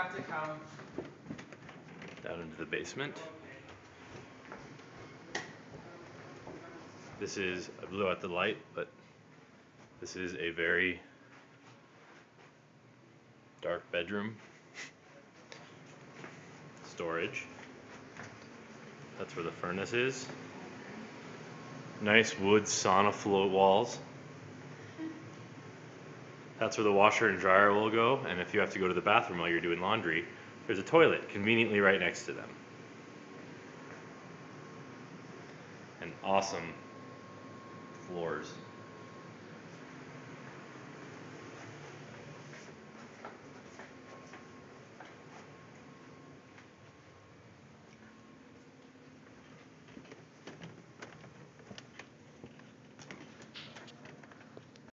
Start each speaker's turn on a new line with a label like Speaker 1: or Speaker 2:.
Speaker 1: have to come
Speaker 2: down into the basement. This is, I blew out the light, but this is a very dark bedroom. Storage. That's where the furnace is. Nice wood sauna float walls. That's where the washer and dryer will go, and if you have to go to the bathroom while you're doing laundry, there's a toilet conveniently right next to them. And awesome floors.